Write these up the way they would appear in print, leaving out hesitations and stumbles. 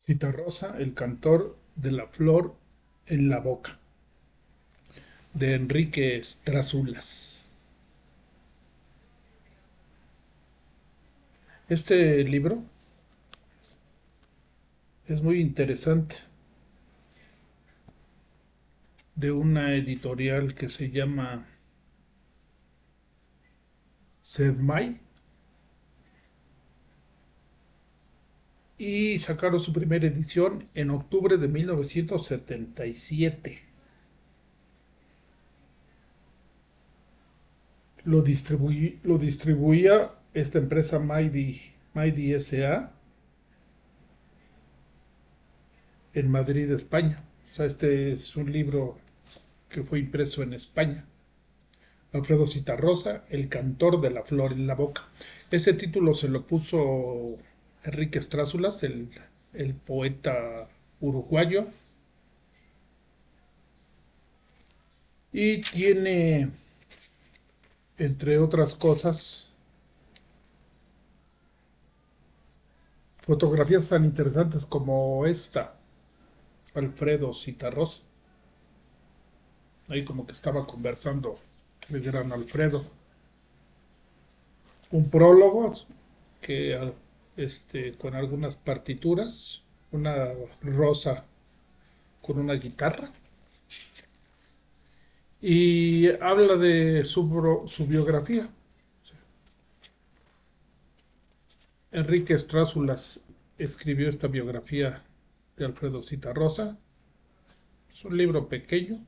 Citarrosa, el cantor de la flor en la boca, de Enrique Strazulas. Este libro es muy interesante, de una editorial que se llama Sedmay, y sacaron su primera edición en octubre de 1977. Lo distribuía esta empresa Mighty S.A. en Madrid, España. O sea, este es un libro que fue impreso en España. Alfredo Zitarrosa, El cantor de la flor en la boca. Este título se lo puso Enrique Strázulas, el poeta uruguayo, y tiene, entre otras cosas, fotografías tan interesantes como esta, Alfredo Zitarrosa. Ahí como que estaba conversando el gran Alfredo. Un prólogo que con algunas partituras, una rosa con una guitarra, y habla de su biografía. Enrique Strázulas escribió esta biografía de Alfredo Zitarrosa. Es un libro pequeño,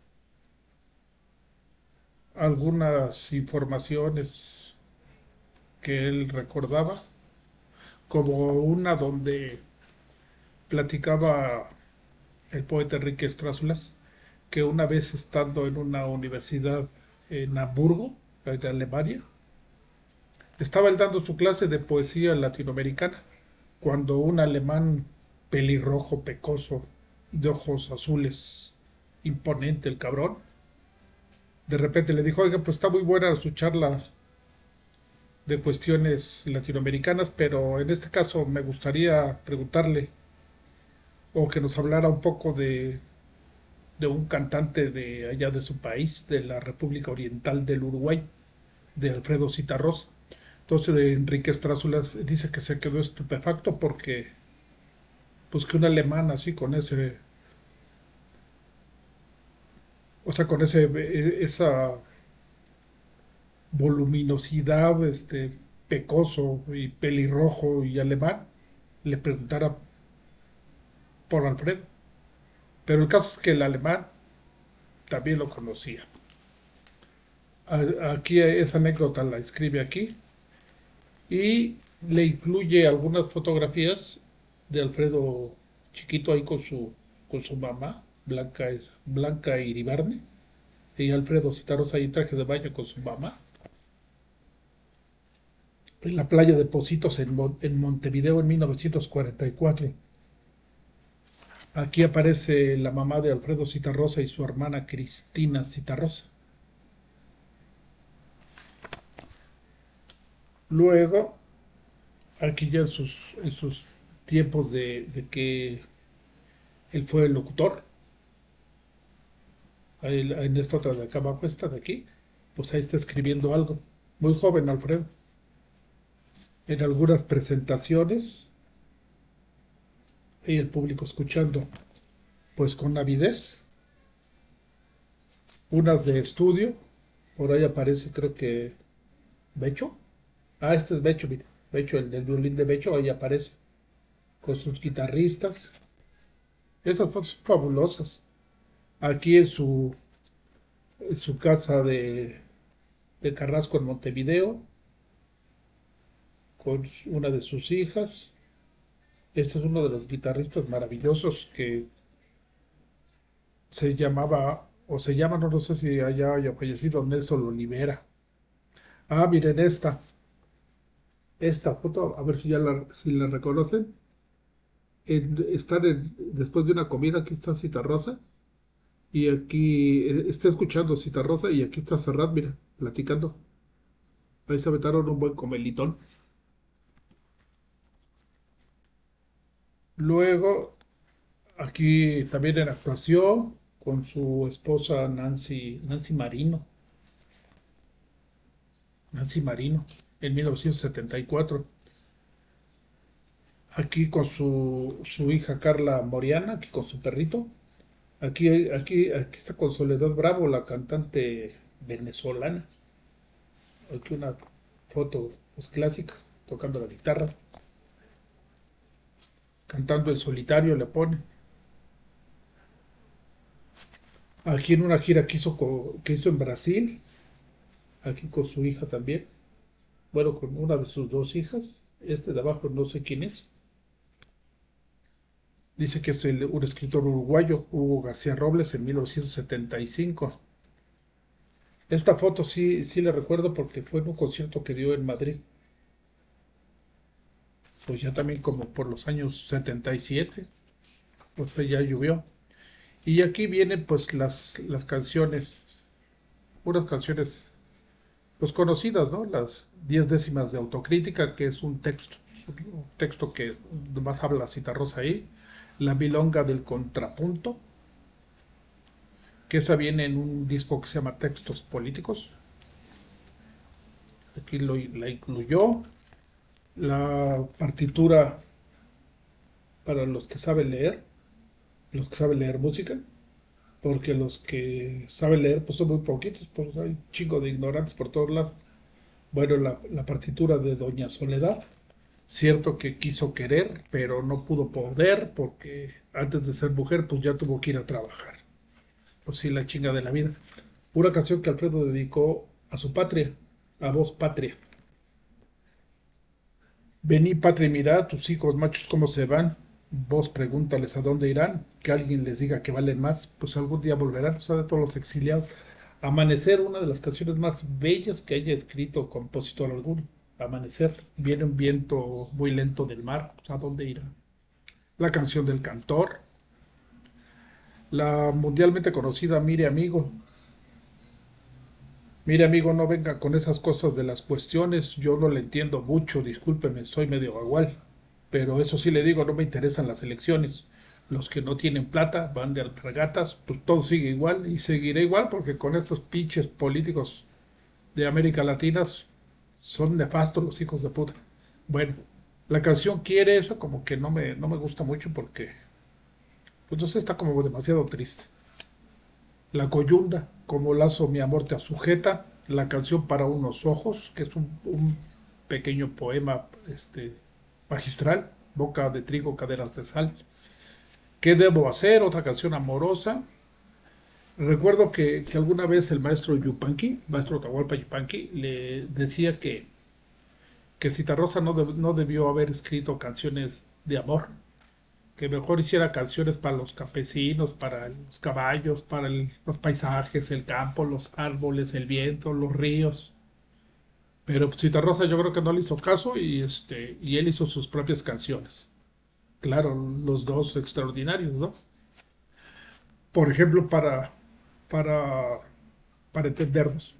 algunas informaciones que él recordaba, como una donde platicaba el poeta Enrique Strázulas que una vez estando en una universidad en Hamburgo, en Alemania, estaba él dando su clase de poesía latinoamericana cuando un alemán pelirrojo, pecoso, de ojos azules, imponente el cabrón, de repente le dijo, oiga, pues está muy buena su charla de cuestiones latinoamericanas, pero en este caso me gustaría preguntarle o que nos hablara un poco de un cantante de allá de su país, de la República Oriental del Uruguay, de Alfredo Zitarrosa. Entonces Enrique Strázulas dice que se quedó estupefacto porque pues que un alemán así con ese, o sea, con esa voluminosidad, pecoso y pelirrojo y alemán, le preguntara por Alfredo. Pero el caso es que el alemán también lo conocía. Aquí esa anécdota la escribe aquí y le incluye algunas fotografías de Alfredo chiquito ahí con su mamá, Blanca Iribarne, y Alfredo Citarrosa ahí en traje de baño con su mamá, en la playa de Positos en Montevideo en 1944. Aquí aparece la mamá de Alfredo Citarrosa y su hermana Cristina Citarrosa. Luego, aquí ya en sus tiempos de que él fue el locutor, en esta otra de acá abajo, esta de aquí, pues ahí está escribiendo algo. Muy joven Alfredo. En algunas presentaciones y el público escuchando, pues con avidez. Unas de estudio, por ahí aparece creo que Becho. Ah, este es Becho, mire. Becho, el del violín de Becho, ahí aparece con sus guitarristas. Esas fotos son fabulosas. Aquí en su casa de Carrasco en Montevideo, con una de sus hijas. Este es uno de los guitarristas maravillosos que se llamaba, o se llama, no sé si allá haya fallecido, Nelson Olivera. Ah, miren esta foto, a ver si la reconocen. Después de una comida, aquí está Citarrosa, y aquí está escuchando Citarrosa, y aquí está Serrat, mira, platicando. Ahí se aventaron un buen comelitón. Luego, aquí también en actuación con su esposa Nancy Marino, en 1974. Aquí con su hija Carla Moriana, aquí con su perrito. Aquí está con Soledad Bravo, la cantante venezolana. Aquí una foto pues, clásica, tocando la guitarra, cantando en solitario le pone. Aquí en una gira que hizo en Brasil, aquí con su hija también. Bueno, con una de sus dos hijas. Este de abajo no sé quién es. Dice que es un escritor uruguayo, Hugo García Robles, en 1975. Esta foto sí, sí la recuerdo porque fue en un concierto que dio en Madrid. Pues ya también como por los años 77, pues ya llovió. Y aquí vienen pues las canciones, unas canciones pues conocidas, ¿no? Las 10 décimas de autocrítica, que es un texto que más habla la Citarrosa ahí. La milonga del contrapunto, que esa viene en un disco que se llama Textos Políticos. Aquí la incluyó. La partitura para los que saben leer música, porque los que saben leer pues son muy poquitos, pues hay un chingo de ignorantes por todos lados. Bueno, la partitura de Doña Soledad, cierto que quiso querer, pero no pudo poder porque antes de ser mujer pues ya tuvo que ir a trabajar. Pues sí, la chinga de la vida. Una canción que Alfredo dedicó a su patria, a vos patria. Vení patria y mirá, tus hijos machos cómo se van. Vos pregúntales a dónde irán, que alguien les diga que valen más, pues algún día volverán, o sea, de todos los exiliados. Amanecer, una de las canciones más bellas que haya escrito compositor alguno. Amanecer, viene un viento muy lento del mar, pues, ¿a dónde irá? La canción del cantor, la mundialmente conocida Mire amigo, no venga con esas cosas de las cuestiones, yo no le entiendo mucho, discúlpeme, soy medio bagual, pero eso sí le digo, no me interesan las elecciones. Los que no tienen plata van de alpargatas, pues todo sigue igual y seguirá igual porque con estos pinches políticos de América Latina son nefastos los hijos de puta. Bueno, la canción quiere eso, como que no me gusta mucho porque pues no sé, está como demasiado triste. La coyunda, como lazo mi amor te sujeta, la canción para unos ojos, que es un pequeño poema magistral, boca de trigo, caderas de sal. ¿Qué debo hacer? Otra canción amorosa. Recuerdo que alguna vez el maestro Yupanqui, maestro Tahualpa Yupanqui, le decía que Citarrosa no debió haber escrito canciones de amor, que mejor hiciera canciones para los campesinos, para los caballos, para los paisajes, el campo, los árboles, el viento, los ríos. Pero Citarrosa yo creo que no le hizo caso y él hizo sus propias canciones. Claro, los dos extraordinarios, ¿no? Por ejemplo, para, para entendernos,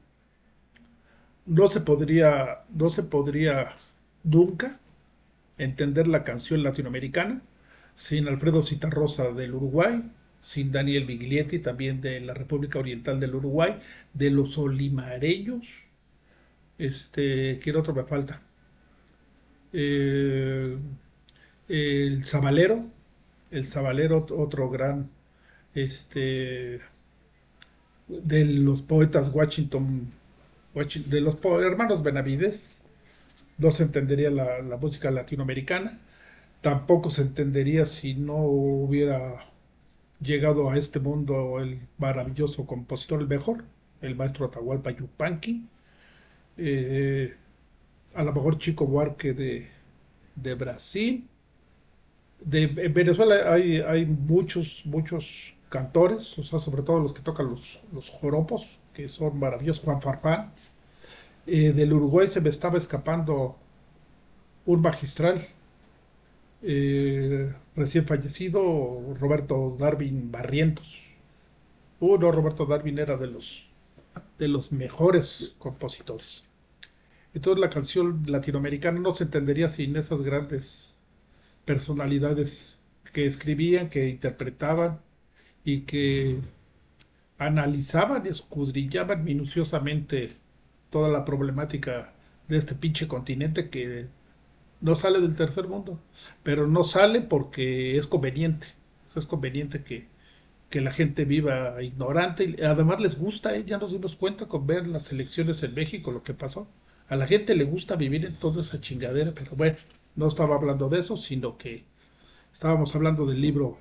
no se podría nunca entender la canción latinoamericana sin Alfredo Citarrosa del Uruguay, sin Daniel Biglietti también de la República Oriental del Uruguay, de los olimareños, ¿quién otro me falta? Eh, el Zabalero, otro gran, este, de los poetas de los hermanos Benavides, no se entendería la música latinoamericana, tampoco se entendería si no hubiera llegado a este mundo el maravilloso compositor, el mejor, el maestro Atahualpa Yupanqui, eh, a lo mejor Chico Buarque de Brasil. En Venezuela hay muchos cantores, o sea, sobre todo los que tocan los joropos, que son maravillosos, Juan Farfán. Del Uruguay se me estaba escapando un magistral recién fallecido, Roberto Darwin Barrientos. No, Roberto Darwin era de los mejores compositores. Entonces la canción latinoamericana no se entendería sin esas grandes personalidades que escribían, que interpretaban y que analizaban y escudrillaban minuciosamente toda la problemática de este pinche continente que no sale del tercer mundo, pero no sale porque es conveniente que la gente viva ignorante y además les gusta, ya nos dimos cuenta con ver las elecciones en México, lo que pasó. A la gente le gusta vivir en toda esa chingadera, pero bueno, no estaba hablando de eso, sino que estábamos hablando del libro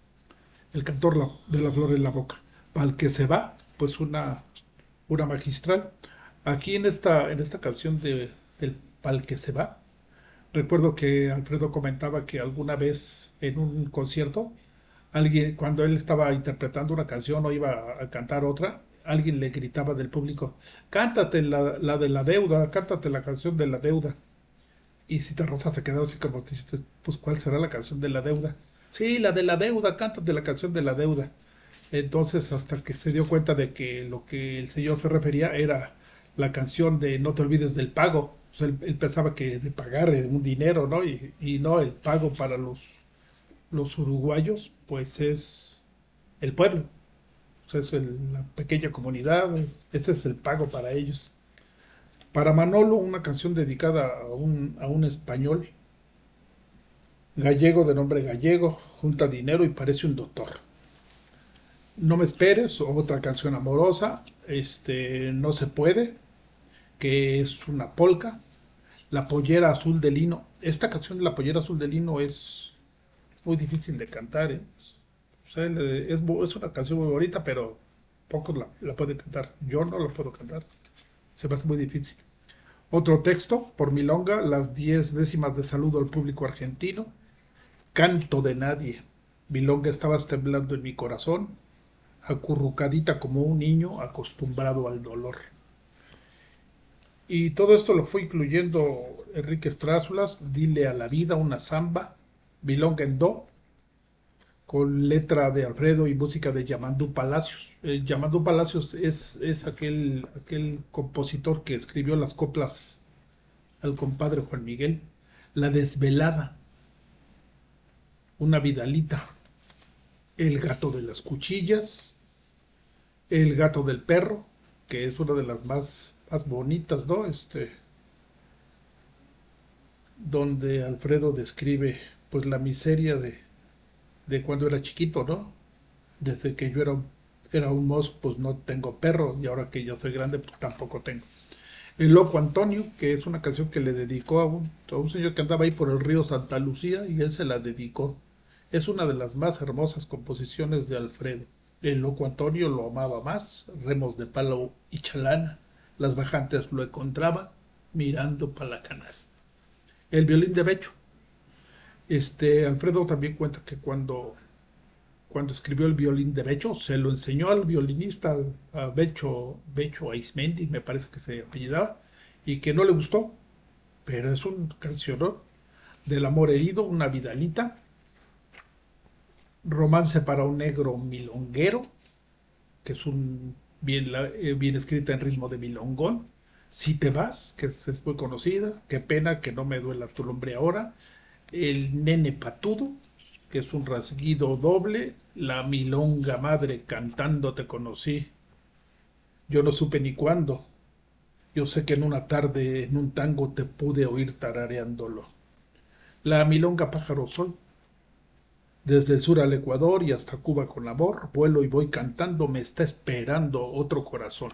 El cantor de la flor en la boca. Para el que se va, pues una magistral. Aquí en esta canción del Pal que se va, recuerdo que Alfredo comentaba que alguna vez en un concierto, alguien, cuando él estaba interpretando una canción o iba a cantar otra, alguien le gritaba del público, cántate la de la deuda, cántate la canción de la deuda. Y Cita Rosa se quedó así como, pues ¿cuál será la canción de la deuda? Sí, la de la deuda, cántate la canción de la deuda. Entonces, hasta que se dio cuenta de que lo que el señor se refería era la canción de No te olvides del pago. O sea, él pensaba que de pagar un dinero, ¿no? Y no, el pago para los uruguayos, pues es el pueblo. O sea, es la pequeña comunidad, ese es el pago para ellos. Para Manolo, una canción dedicada a un español gallego de nombre Gallego, junta dinero y parece un doctor. No me esperes, otra canción amorosa, no se puede, que es una polca, La pollera azul de lino. Esta canción de La pollera azul de lino es muy difícil de cantar, ¿eh? O sea, es una canción muy bonita, pero pocos la pueden cantar. Yo no la puedo cantar, se me hace muy difícil. Otro texto, por Milonga, las 10 décimas de saludo al público argentino. Canto de nadie. Milonga, estabas temblando en mi corazón, acurrucadita como un niño acostumbrado al dolor. Y todo esto lo fue incluyendo Enrique Strázulas, Dile a la vida una samba, Milonga en do, con letra de Alfredo y música de Yamandú Palacios. Yamandú Palacios es aquel compositor que escribió las coplas al compadre Juan Miguel. La desvelada, una vidalita, el gato de las cuchillas, el gato del perro, que es una de las más bonitas, ¿no? Donde Alfredo describe pues la miseria de cuando era chiquito, ¿no? Desde que yo era un mozo, pues no tengo perro, y ahora que yo soy grande, pues tampoco tengo. El Loco Antonio, que es una canción que le dedicó a un señor que andaba ahí por el río Santa Lucía, y él se la dedicó. Es una de las más hermosas composiciones de Alfredo. El Loco Antonio lo amaba más, remos de palo y chalana. Las bajantes lo encontraba mirando para la canal. El violín de Becho. Alfredo también cuenta que cuando escribió el violín de Becho, se lo enseñó al violinista, a Becho Aizmendi, me parece que se apellidaba, y que no le gustó, pero es un cancionón del amor herido, una vidalita, romance para un negro milonguero, que es bien escrita en ritmo de milongón, Si te vas, que es muy conocida, qué pena que no me duela tu nombre ahora, el nene patudo, que es un rasguido doble, la milonga madre cantando te conocí, yo no supe ni cuándo, yo sé que en una tarde en un tango te pude oír tarareándolo. La milonga pájaro soy, desde el sur al Ecuador y hasta Cuba con amor, vuelo y voy cantando, me está esperando otro corazón.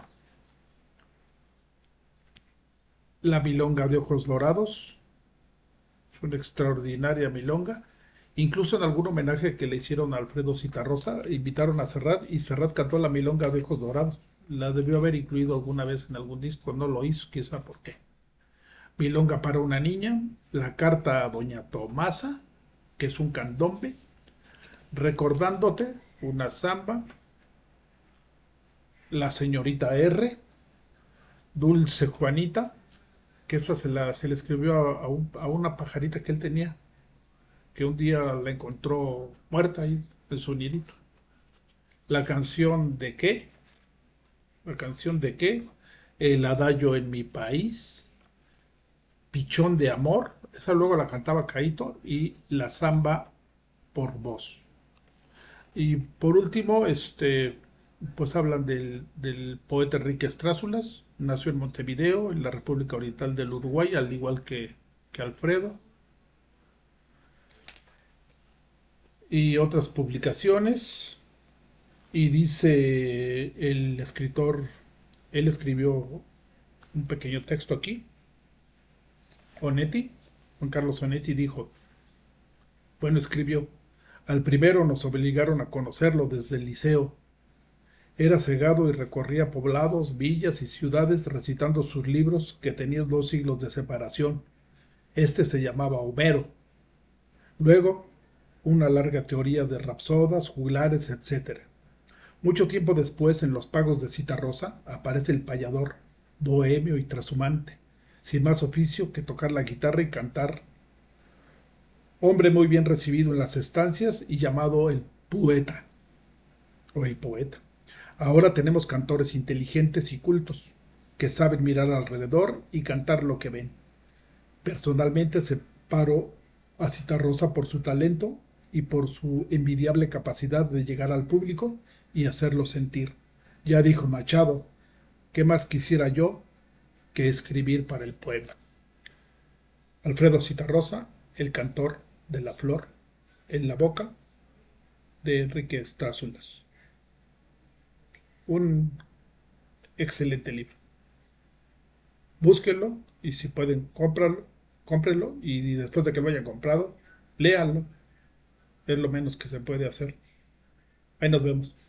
La milonga de ojos dorados, es una extraordinaria milonga. Incluso en algún homenaje que le hicieron a Alfredo Zitarrosa, invitaron a Serrat y Serrat cantó la milonga de ojos dorados. La debió haber incluido alguna vez en algún disco, no lo hizo, quién sabe por qué. Milonga para una niña, la carta a Doña Tomasa, que es un candombe, recordándote, una samba, la señorita R, Dulce Juanita, que esa se le escribió a una pajarita que él tenía, que un día la encontró muerta ahí en su nidito. La canción de qué, la canción de qué, el adagio en mi país, Pichón de amor, esa luego la cantaba Caito, y la samba por voz. Y por último, pues hablan del poeta Enrique Strázulas. Nació en Montevideo, en la República Oriental del Uruguay, al igual que Alfredo. Y otras publicaciones. Y dice el escritor, él escribió un pequeño texto aquí. Onetti, Juan Carlos Onetti dijo, bueno, escribió, al primero nos obligaron a conocerlo desde el liceo. Era cegado y recorría poblados, villas y ciudades recitando sus libros que tenían 2 siglos de separación. Este se llamaba Homero. Luego, una larga teoría de rapsodas, juglares, etc. Mucho tiempo después, en los pagos de Citarrosa, aparece el payador, bohemio y trashumante, sin más oficio que tocar la guitarra y cantar. Hombre muy bien recibido en las estancias y llamado el poeta o el poeta. Ahora tenemos cantores inteligentes y cultos, que saben mirar alrededor y cantar lo que ven. Personalmente separo a Citarrosa por su talento y por su envidiable capacidad de llegar al público y hacerlo sentir. Ya dijo Machado, ¿qué más quisiera yo que escribir para el pueblo? Alfredo Citarrosa, el cantor de la flor, en la boca de Enrique Strázulas. Un excelente libro. Búsquenlo y si pueden, cómprenlo y después de que lo hayan comprado, léanlo. Es lo menos que se puede hacer. Ahí nos vemos.